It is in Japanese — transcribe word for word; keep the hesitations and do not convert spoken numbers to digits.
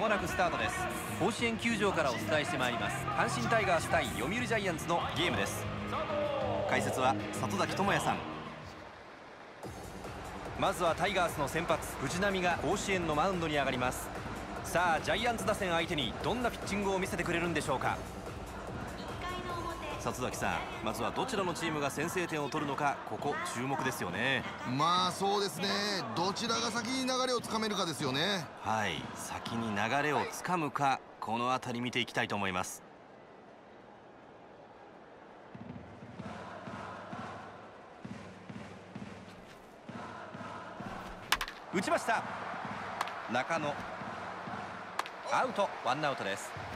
もなくスタートです。甲子園球場からお伝えしてまいります。阪神タイガース対読売ジャイアンツのゲームです。解説は里崎智也さん。まずはタイガースの先発藤浪が甲子園のマウンドに上がります。さあジャイアンツ打線相手にどんなピッチングを見せてくれるんでしょうか。里崎さん、まずはどちらのチームが先制点を取るのか、ここ注目ですよね。 まあそうですね、どちらが先に流れをつかめるかですよね。 はい、先に流れをつかむか、この辺り見ていきたいと思います。打ちました。中野アウト、ワンアウトです。